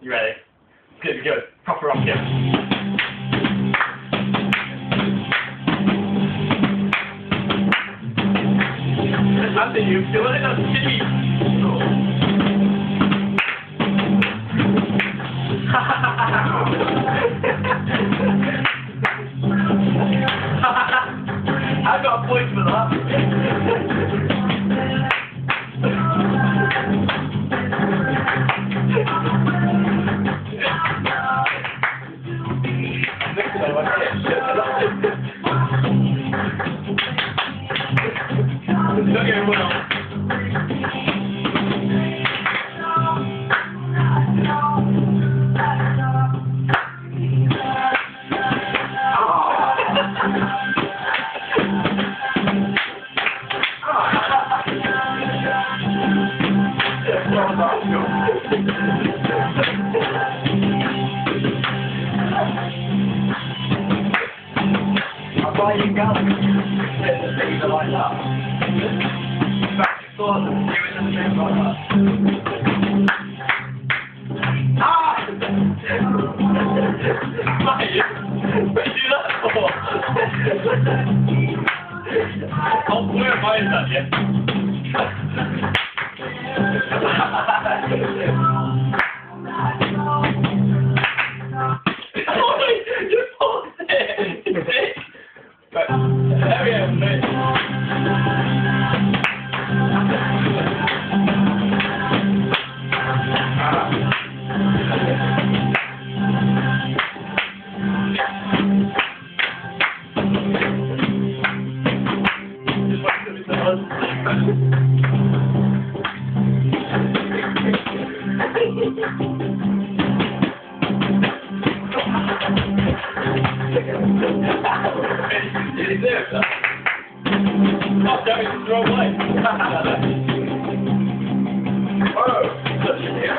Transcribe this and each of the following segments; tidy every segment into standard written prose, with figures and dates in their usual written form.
You ready? Good, good. Proper rock, yeah. Andy, you feeling it? That's silly. I got a point for that. Look at everyone else. I'm buying galaxies. The things are like that. Back to thought of doing the things like that. Ah! What did you do that for? I'll wear mine that, yeah. You paused it! Right, there we go, mate. You deserve that. Oh, damn it, it's the wrong way. Oh, look at here.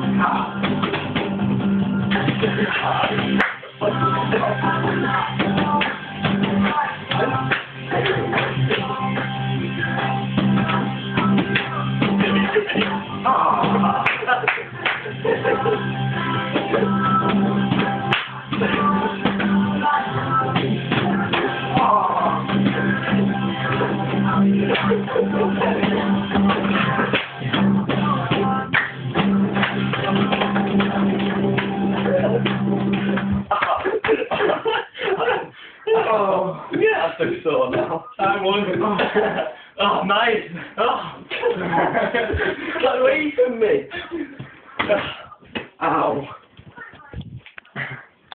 Oh, yeah, I'm so sore now. I won. Oh, nice. Oh. Get away from me. Ow.